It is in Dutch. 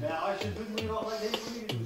Ja, als je het doet moet je wel gelijk denken van